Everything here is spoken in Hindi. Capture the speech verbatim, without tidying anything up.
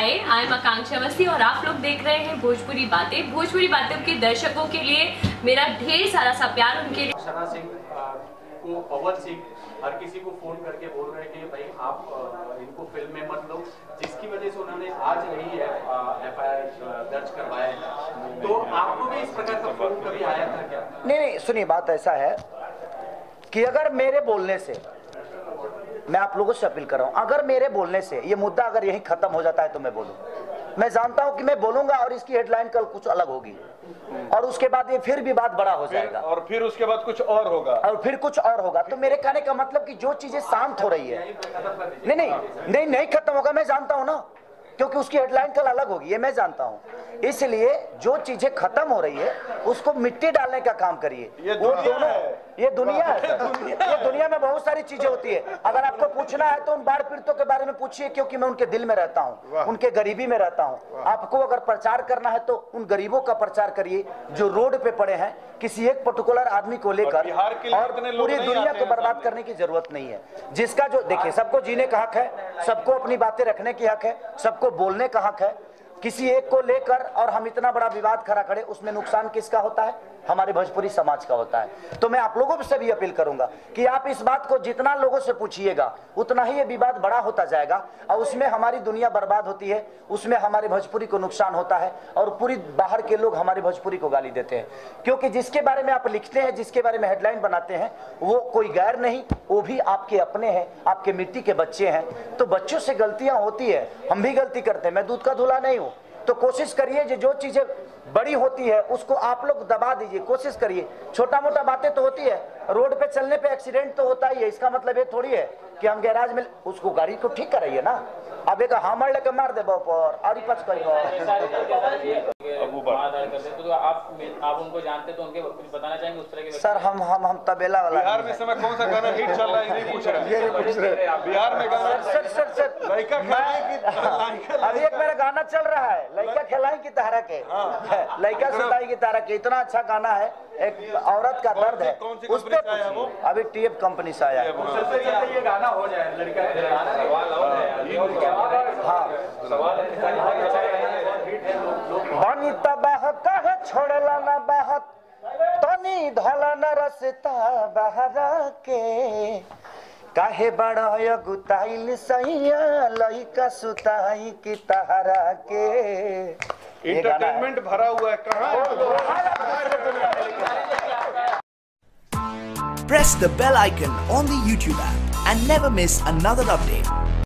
हाय आई एम आकांक्षा अवस्थी और आप लोग देख रहे हैं भोजपुरी बातें। भोजपुरी बातें के दर्शकों के लिए मेरा ढेर सारा सा प्यार, उनके लिए शना सिंह को पवन सिंह हर किसी को फोन करके बोल रहे हैं कि भाई आप इनको फिल्म में मत लो, जिसकी वजह से उन्होंने आज यही एफ आई आर दर्ज करवाया है। तो आपको भी इस प्रकार का फोन कभी आया था क्या? नहीं नहीं, सुनिए, बात ऐसा है कि अगर मेरे बोलने से, मैं आप लोगों से अपील कर रहा हूं, अगर मेरे बोलने से ये मुद्दा अगर यही खत्म हो जाता है तो मैं बोलूं। मैं जानता हूं कि मैं बोलूंगा और इसकी हेडलाइन कल कुछ अलग होगी और उसके बाद ये फिर विवाद बड़ा हो जाएगा और फिर उसके बाद कुछ और होगा और फिर कुछ और होगा। तो मेरे कहने का मतलब कि जो चीजें शांत हो रही है, नहीं नहीं नहीं नहीं खत्म होगा, मैं जानता हूं ना, क्योंकि उसकी हेडलाइन कल अलग होगी, ये मैं जानता हूं। इसलिए जो चीजें खत्म हो रही है उसको मिट्टी डालने का काम करिए। ये वो दुनिया दोनों है। ये दुनिया है सर। ये दुनिया में बहुत सारी चीजें होती है। अगर आपको पूछना है तो उन बाढ़ पीड़ितों के बारे में पूछिए, क्योंकि मैं उनके दिल में रहता हूँ, उनके गरीबी में रहता हूँ। आपको अगर प्रचार करना है तो उन गरीबों का प्रचार करिए जो रोड पे पड़े हैं, किसी एक पर्टिकुलर आदमी को लेकर, और पूरी दुनिया को बर्बाद करने की जरूरत नहीं है। जिसका जो, देखिए, सबको जीने का हक है, सबको अपनी बातें रखने की हक है, सबको बोलने का हक है। किसी एक को लेकर और हम इतना बड़ा विवाद खड़ा करें, उसमें नुकसान किसका होता है? हमारे भोजपुरी समाज का होता है। तो मैं आप लोगों से भी अपील करूंगा कि आप इस बात को जितना लोगों से पूछिएगा उतना ही ये विवाद बड़ा होता जाएगा और उसमें हमारी दुनिया बर्बाद होती है, उसमें हमारे भोजपुरी को नुकसान होता है और पूरी बाहर के लोग हमारे भोजपुरी को गाली देते हैं। क्योंकि जिसके बारे में आप लिखते हैं, जिसके बारे में हेडलाइन बनाते हैं, वो कोई गैर नहीं, वो भी आपके अपने हैं, आपके मिट्टी के बच्चे हैं। तो बच्चों से गलतियां होती है, हम भी गलती करते हैं, मैं दूध का धुला नहीं हूं। तो कोशिश करिए जो जो चीजें बड़ी होती है उसको आप लोग दबा दीजिए, कोशिश करिए। छोटा मोटा बातें तो होती है, रोड पे चलने पे एक्सीडेंट तो होता ही है, इसका मतलब ये थोड़ी है कि हम गैराज में उसको गाड़ी को ठीक कराइए ना। अब एक हमर लेके मार दे पर और पच करिए। तो आप आप उनको जानते तो उनके कुछ बताना चाहेंगे उस तरह के? सर हम हम हम तबेला वाला। बिहार में समय कौन सा गाना हिट चल रहा है नहीं पूछ रहे, ये नहीं पूछ रहे। बिहार में गाना सर सर सर लड़का अभी एक मेरा गाना चल रहा है, लड़का खिलाई की तरह के, लड़का सुताई की तरह के, इतना अच्छा गाना है। एक औरत का दर्द है, उस पे अभी टीएफ कंपनी से आया है। ये गाना हो जाए, लड़का बनी तबाह कहे छोड़ला ना बाहत, तनी धला न रसता बहरा के, काहे बड़ा गुताइल सैया लइका सुताई की तहरा के। एंटरटेनमेंट भरा हुआ है कहाँ? Press the bell icon on the YouTube app and never miss another update.